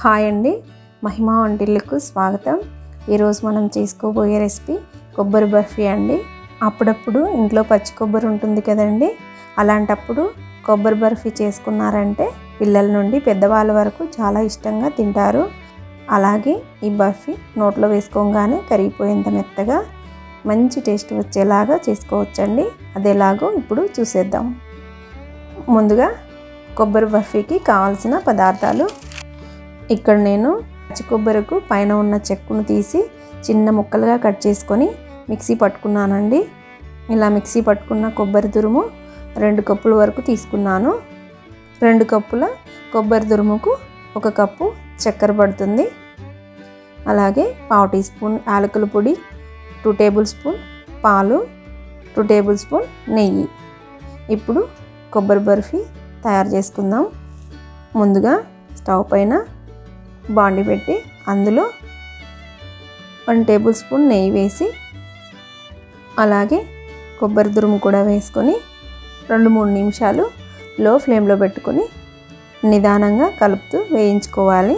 Hi అండి, మహిమా వంటిల్లకు స్వాగతం. ఈరోజు మనం చేసుకోబోయే రెసిపీ కొబ్బరి బర్ఫీ అండి. అప్పుడప్పుడు ఇంట్లో పచ్చి కొబ్బరి ఉంటుంది కదండి, అలాంటప్పుడు కొబ్బరి బర్ఫీ చేసుకున్నారంటే పిల్లల నుండి పెద్దవాళ్ళ వరకు చాలా ఇష్టంగా తింటారు. అలాగే ఈ బర్ఫీ నోట్లో వేసుకోగానే కరిగిపోయేంత మెత్తగా మంచి టేస్ట్ వచ్చేలాగా చేసుకోవచ్చండి. అది ఎలాగో ఇప్పుడు చూసేద్దాం. ముందుగా కొబ్బరి బర్ఫీకి కావాల్సిన పదార్థాలు. ఇక్కడ నేను పచ్చి కొబ్బరికి పైన ఉన్న చెక్కును తీసి చిన్న ముక్కలుగా కట్ చేసుకొని మిక్సీ పట్టుకున్నానండి. ఇలా మిక్సీ పట్టుకున్న కొబ్బరి తురుము 2 కప్పుల వరకు తీసుకున్నాను. 2 కప్పుల కొబ్బరి తురుముకు 1 కప్పు చక్కెర పడుతుంది. అలాగే 1/2 టీ స్పూన్ యాలకుల పొడి, 2 టేబుల్ స్పూన్ పాలు, 2 టేబుల్ స్పూన్ నెయ్యి. ఇప్పుడు కొబ్బరి బర్ఫీ తయారు చేసుకుందాం. ముందుగా స్టవ్ పైన బాండి పెట్టి అందులో 1 టేబుల్ స్పూన్ నెయ్యి వేసి అలాగే కొబ్బరి తురుము కూడా వేసుకొని 2-3 నిమిషాలు లో ఫ్లేమ్లో పెట్టుకొని నిదానంగా కలుపుతూ వేయించుకోవాలి.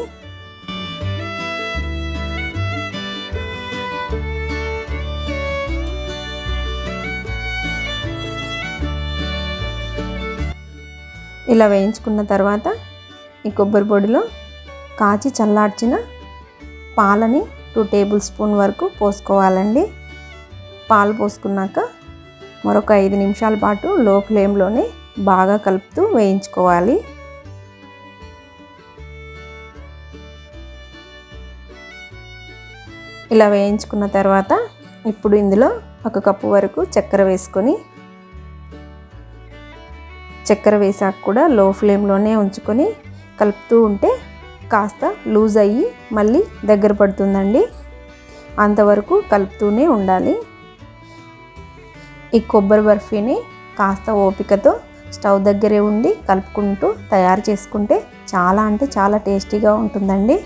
ఇలా వేయించుకున్న తర్వాత ఈ కొబ్బరి పొడిలో కాచి చల్లార్చిన పాలని 2 టేబుల్ స్పూన్ వరకు పోసుకోవాలండి. పాలు పోసుకున్నాక మరొక 5 నిమిషాల పాటు లో ఫ్లేమ్లోనే బాగా కలుపుతూ వేయించుకోవాలి. ఇలా వేయించుకున్న తర్వాత ఇప్పుడు ఇందులో 1 కప్పు వరకు చక్కెర వేసుకొని చక్కెర వేసాక కూడా లో ఫ్లేమ్లోనే ఉంచుకొని కలుపుతూ ఉంటే కాస్త లూజ్ అయ్యి మళ్ళీ దగ్గర పడుతుందండి. అంతవరకు కలుపుతూనే ఉండాలి. ఈ కొబ్బరి బర్ఫీని కాస్త ఓపికతో స్టవ్ దగ్గరే ఉండి కలుపుకుంటూ తయారు చేసుకుంటే చాలా అంటే చాలా టేస్టీగా ఉంటుందండి.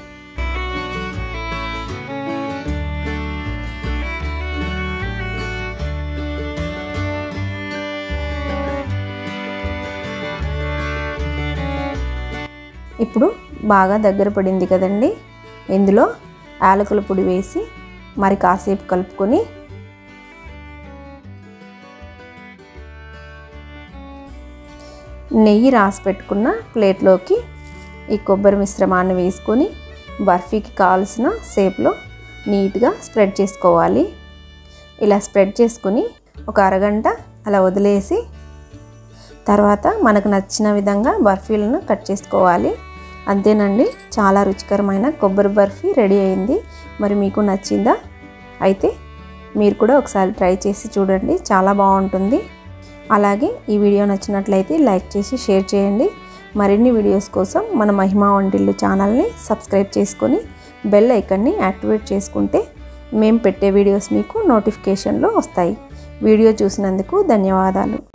ఇప్పుడు బాగా దగ్గర పడింది కదండి, ఇందులో యాలకుల పొడి వేసి మరి కాసేపు కలుపుకొని నెయ్యి రాసి పెట్టుకున్న ప్లేట్లోకి ఈ కొబ్బరి మిశ్రమాన్ని వేసుకొని బర్ఫీకి కావాల్సిన షేప్లో నీట్గా స్ప్రెడ్ చేసుకోవాలి. ఇలా స్ప్రెడ్ చేసుకొని ఒక అరగంట అలా వదిలేసి తర్వాత మనకు నచ్చిన విధంగా బర్ఫీలను కట్ చేసుకోవాలి. అంతేనండి, చాలా రుచికరమైన కొబ్బరి బర్ఫీ రెడీ అయింది. మరి మీకు నచ్చిందా? అయితే మీరు కూడా ఒకసారి ట్రై చేసి చూడండి, చాలా బాగుంటుంది. అలాగే ఈ వీడియో నచ్చినట్లయితే లైక్ చేసి షేర్ చేయండి. మరిన్ని వీడియోస్ కోసం మన మహిమా వంటిల్లు ఛానల్ని సబ్స్క్రైబ్ చేసుకొని బెల్ ఐకాన్ని యాక్టివేట్ చేసుకుంటే మేము పెట్టే వీడియోస్ మీకు నోటిఫికేషన్లో వస్తాయి. వీడియో చూసినందుకు ధన్యవాదాలు.